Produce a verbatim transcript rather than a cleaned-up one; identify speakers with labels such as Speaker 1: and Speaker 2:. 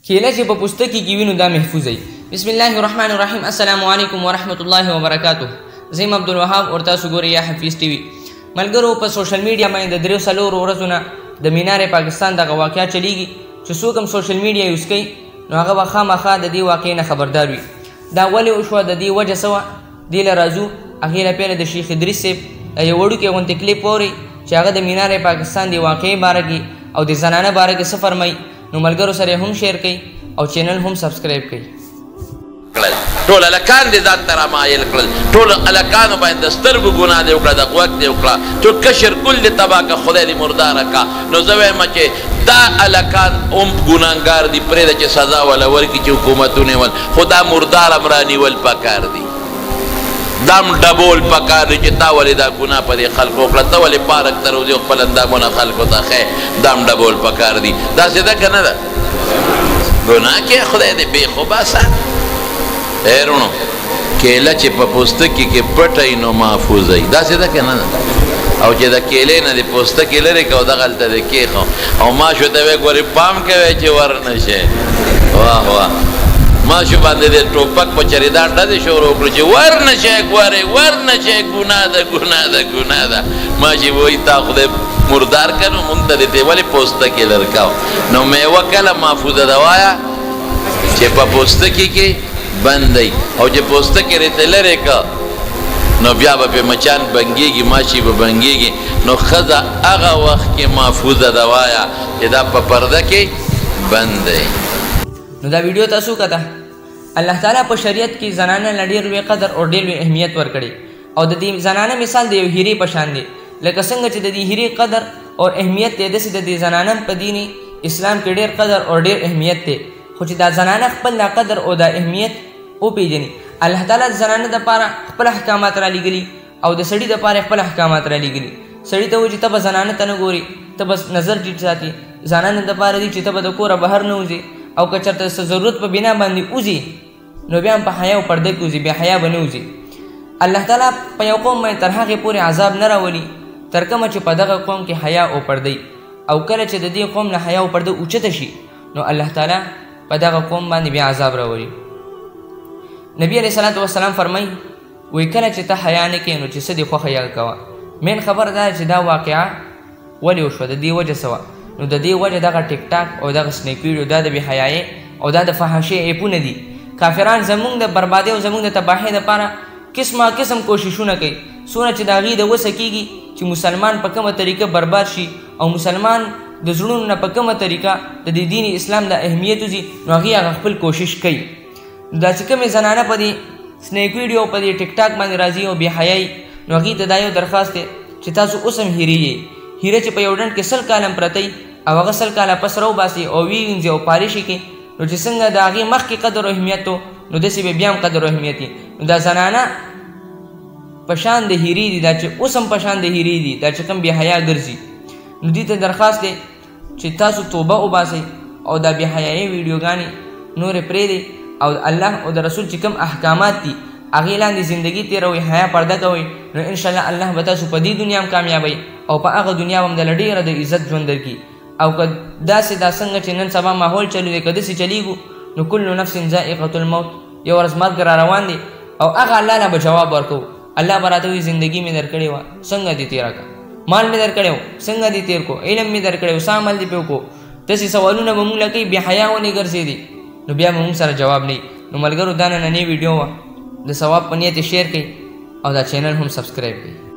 Speaker 1: کیله چې په پوستکي کې وي نو دا محفوظ وي. بسم الله الرحمن الرحیم. السلام علیکم ورحمت الله وبرکاته. زیم عبدالوهاب اور تاسو ګورئ یا حفیظ ټي وي. ملګرو په سوشل میډیا باندې د دریو څلورو ورځو نه د مینار پاکستان دغه واقعه چلیږي چې څوک هم سوشل میډیا یوز کوي نو هغه به خامخا د دې واقعې نه خبردار وي. دا ولې وشوه، د دې وجه څه وه، دې له راځو. هغې نه پیله د شیخ ادریس صاحب یو وړوکی غوندې کلیپ واورئ چې هغه د مینار پاکستان د واقعې باره کې او د زنانه باره کې څه فرمایي. نو ملګرو سره هم شیر کوي او چینل هم سبسکرایب کوي.
Speaker 2: ټول الکان دې ځان ته رامایل کړل، ټول الکانو باندې د سترګو ګناه دې وکړه، د غوږ دې وکړه، ټول کشر کل دې تباه که خدای دې مرداره کا. نو زه وایم چې دا الکان هم ګناهګار دي، پرېږده چې سزا وله ورکړي چې حکومتونه ول، خو دا مردار هم رانیول پکار دي، دا هم ډبول پکار دی چې تا ولې دا ګناه په دې خلکو وکړه، ته ولې پارک ته روځې خپل اندامونه خلکو ته ښیې، دا هم ډبول پکار دي. داسې ده که نه ده؟ ګناه کې خدای دې بېخو باسه. ای رونو کیله چې په پوستکي کې پټه نو محفوظ وي، داسې ده که نه ده؟ او چې د کیلې نه د پوستکي لرې که او دغلته دې کېښو او ماشو ته وی ګورې پام کوی چې ور نه شي. واه واه ماشو باندې د ټوپک په چریدار ډزې شروع کړو چې ور نه شي ګورې ور نه شي، ګناه ده ګناه ده ګناه ده. ماشي وایي تا خدای مردار که نو مونږ ته دې ولې پوستکي لرکاو. نو میوه کله محفوظه ده وایه چې په پوستکي کې بند دی، او چې پوستکي ریته لرې که نو بیا به پې مچان بنګېږي، ماشي به بنګېږي. نو ښځه هغه وخت کې محفوظه ده وایه چې دا په پرده کې بند دی.
Speaker 1: نو دا ویډیو تاسو کته الله تعالی په شریعت کې زنانه له ډېر لوی قدر او ډېر لوی اهمیت ورکړي، او د دې زنانه مثال د یو هیرې په شان دی. لکه څنګه چې د دې هیرې قدر او اهمیت دی، داسې د دې زنانه په دین اسلام کې ډېر قدر او ډېر اهمیت دی. خو چې دا زنانه خپل دا قدر او دا اهمیت وپېژني، الله تعالی د زنانه دپاره خپل احکامات را لېږلي او د سړي دپاره خپل احکامات را لېږلي. سړي ته وایي چې ته به زنانه ته نه ګورې، ته به نظر ټیټ ساتي. زنانه دپاره دي چې ته به د کوره بهر نه وځې، او که چېرته څه ضرورت په بنا باندې وځي نو بیا هم په حیا او پرده کې وځي، بیا حیا به نه وځي. الله تعالی په یو قوم باندې تر هغې پورې عذاب نه راولي تر کومه چې په دغه قوم کې حیا او پرده، او کله چې د دې قوم نه حیا او پرده اوچته شي نو الله تعالی په دغه قوم باندې بیا عذاب راولي. نبی علیه صلات وسلام فرمایي وایي کله چې ته حیا نه کوې نو چې څه دې خوښه یا کوه. مین خبر دا چې دا واقعه ولې وشوه، د دې وجه څه وه. نو د دې وجه دغه ټیک ټاک او دغه سنیک ویډیو دا د بې حیایۍ او دا د فحاشۍ ایپونه دي. کافران زمونږ د بربادۍ او زمونږ د تباهۍ دپاره قسمه قسم کوششونه کوي، څونه چې د هغې د وسه کېږي چې مسلمان په کومه طریقه برباد شي او مسلمان د زړونو نه په کومه طریقه د دې دین اسلام د اهمیت وځي، نو هغې هغه خپل کوشش کوي. دا چې کومې زنانه په دې سنیک ویډیو په دې ټیک ټاک باندې راځي او بې حیایي، نو هغې ته دا یو درخواست دی چې تاسو اوس هم هیرېږئ. هیره چې په یو ډنډ کې سل کاله پرته او هغه سل کاله پس راوباسي او وینځي او پالشي کړي، نو چې څنګه د هغې مخکې قدر او اهمیت و نو داسې به بیا هم قدر او اهمیت وي. نو دا زنانه په شان د هیرې دي، دا چې اوس هم په شان د هیرې دي، دا چې کوم بې حیا ګرځي. نو دې ته درخواست دی چې تاسو توبه وباسئ او دا بې حیایي ویډیوګانې نورې پرېږدئ او الله او د رسول چې کوم احکامات دي هغې لاندې زندګي تېروئ، حیا پرده کوئ، نو انشاءالله الله به تاسو په دې دنیا هم کامیابئ او په هغه دنیا هم د له ډېره د عزت ژوند درکړي. او که داسې دا څنګه چې نن سبا ماحول چلو دی، که داسې چلیږو نو کل نفس ذائقة الموت، یو ورځ مرګ را روان دی او هغه الله نه به جواب ورکوو. الله به راته وایي زندګي مې در کړې وه څنګه دې تېره کړه، مال مې در کړی و څنګه دې تېر کو، علم مې در کړی و څه عمل دې پې وکړو. داسې سوالونه به مونږ له کوي، بې حیا ونې ګرځېدې، نو بیا به مونږ سره جواب نه وي. نو ملګرو دا نننۍ ویډیو وه، د ثواب په نیت یې شیر کړئ او دا چینل هم سبسکرایب کړئ.